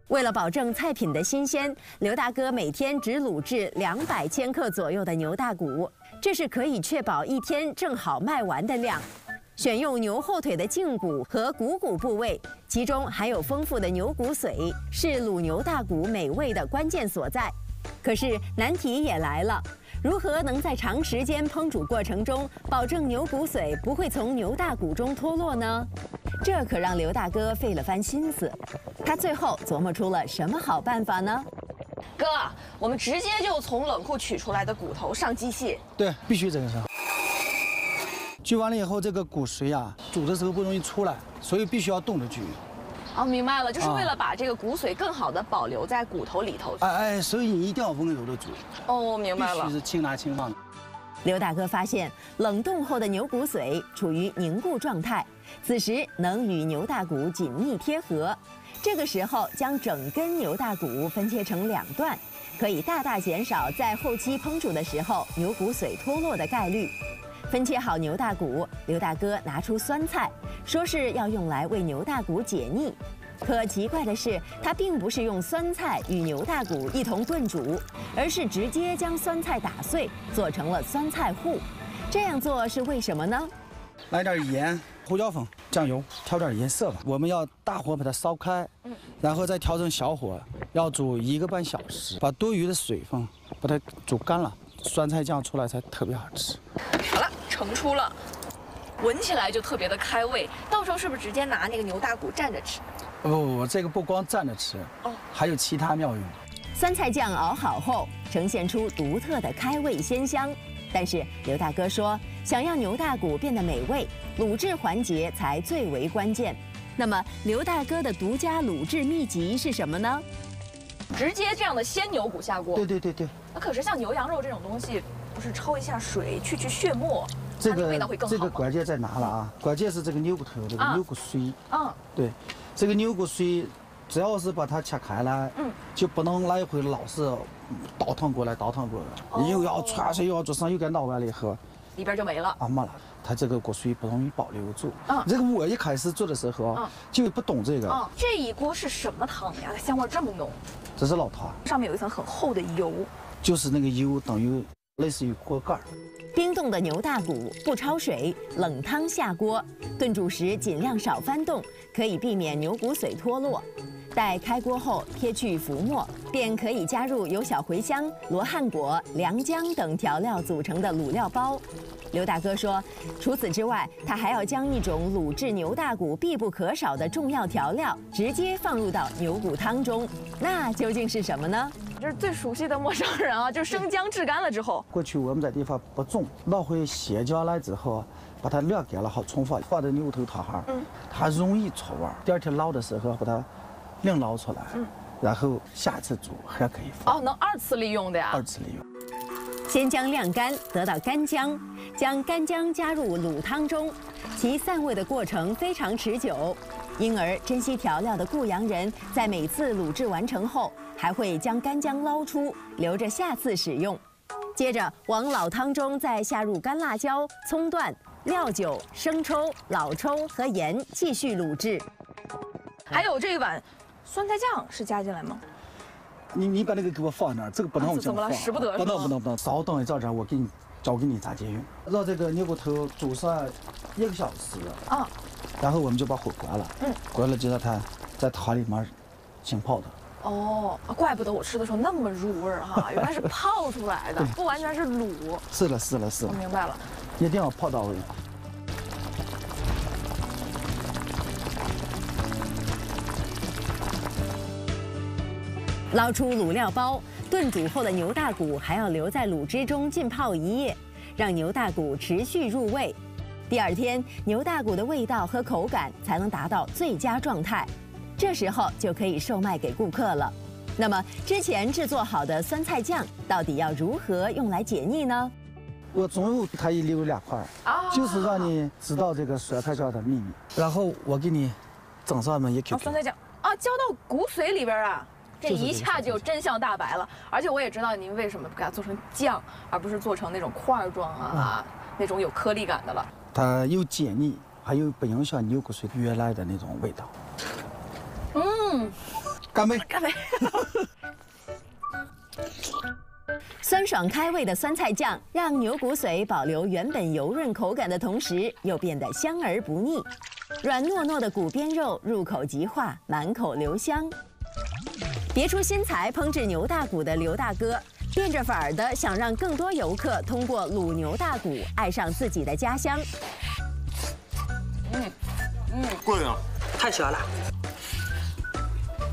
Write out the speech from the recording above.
为了保证菜品的新鲜，刘大哥每天只卤制200千克左右的牛大骨，这是可以确保一天正好卖完的量。选用牛后腿的胫骨和股骨部位，其中含有丰富的牛骨髓，是卤牛大骨美味的关键所在。可是难题也来了，如何能在长时间烹煮过程中保证牛骨髓不会从牛大骨中脱落呢？这可让刘大哥费了番心思。他最后琢磨出了什么好办法呢？ 哥，我们直接就从冷库取出来的骨头上机器。 对，必须这个上。锯完了以后，这个骨髓啊，煮的时候不容易出来，所以必须要冻着锯。 哦，明白了，就是为了把这个骨髓更好的保留在骨头里头。 所以你一定要温柔的煮。 哦，明白了。 必须是轻拿轻放。 刘大哥发现，冷冻后的牛骨髓处于凝固状态，此时能与牛大骨紧密贴合。这个时候，将整根牛大骨分切成2段，可以大大减少在后期烹煮的时候牛骨髓脱落的概率。分切好牛大骨，刘大哥拿出酸菜，说是要用来为牛大骨解腻。可奇怪的是，他并不是用酸菜与牛大骨一同炖煮，而是直接将酸菜打碎，做成了酸菜糊。这样做是为什么呢？ 来点盐、胡椒粉、酱油，调点颜色吧。我们要大火把它烧开，然后再调成小火，要煮1个半小时，把多余的水分把它煮干了，酸菜酱出来才特别好吃。 好了，盛出了，闻起来就特别的开胃。到时候是不是直接拿那个牛大骨蘸着吃？ 不，这个不光蘸着吃，还有其他妙用。 酸菜酱熬好后，呈现出独特的开胃鲜香。但是刘大哥说，想要牛大骨变得美味，卤制环节才最为关键。那么刘大哥的独家卤制秘籍是什么呢？ 直接这样的鲜牛骨下锅。 对。 那可是像牛羊肉这种东西，不是焯一下水去血沫， 这个味道会更好吗？ 这个关键在哪了啊？关键是这个牛骨头，这个牛骨髓。对，这个牛骨髓，只要是把它切开了，就不能来回老是倒腾过来，又要焯水，又要做上，又给闹完了以后， 里边就没了。 没了。它这个骨髓不容易保留住。这个我一开始做的时候就不懂这个。 这一锅是什么汤呀？它香味这么浓。 这是老汤， 上面有一层很厚的油。 就是那个油等于类似于锅盖。 冰冻的牛大骨不焯水，冷汤下锅，炖煮时尽量少翻动，可以避免牛骨髓脱落。待开锅后撇去浮沫，便可以加入由小茴香、罗汉果、良姜等调料组成的卤料包。刘大哥说，除此之外，他还要将一种卤制牛大骨必不可少的重要调料直接放入到牛骨汤中。那究竟是什么呢？ 这是最熟悉的陌生人啊，就是生姜制干了之后。 过去我们在地方不种，捞回血浆来之后，把它晾干了好存放，放在牛头汤哈，它容易出味。第2天捞的时候把它另捞出来，然后下次煮还可以放。 能2次利用的呀？2 次利用。 先将晾干，得到干姜，将干姜加入卤汤中，其散味的过程非常持久，因而珍惜调料的顾阳人在每次卤制完成后，还会将干姜捞出，留着下次使用。接着往老汤中再下入干辣椒、葱段、料酒、生抽、老抽和盐，继续卤制。 还有这一碗酸菜酱是加进来吗？ 你把那个给我放那儿，这个不能怎么了？使不得。 不能，稍等一阵儿，我给你教给你咋接用。让这个牛骨头煮上1个小时然后我们就把火关了，关了就让它在汤里面浸泡的。 怪不得我吃的时候那么入味儿哈，原来是泡出来的，不完全是卤。 是了。 我明白了， 一定要泡到位。 捞出卤料包，炖煮后的牛大骨还要留在卤汁中浸泡1夜，让牛大骨持续入味。第2天，牛大骨的味道和口感才能达到最佳状态，这时候就可以售卖给顾客了。那么，之前制作好的酸菜酱到底要如何用来解腻呢？ 我中午给它一留2块，就是让你知道这个酸菜酱的秘密。然后我给你整上么一 Q。 酸菜酱浇到骨髓里边啊。这一下就真相大白了，而且我也知道您为什么不给它做成酱，而不是做成那种块状那种有颗粒感的了。 它有解腻，还有不影响牛骨髓原来的那种味道。 干杯！ 干杯！ 酸爽开胃的酸菜酱，让牛骨髓保留原本油润口感的同时，又变得香而不腻。软糯糯的骨边肉入口即化，满口留香。别出心裁烹制牛大骨的刘大哥，变着法儿的想让更多游客通过卤牛大骨爱上自己的家乡。 过瘾啊！ 太喜欢了。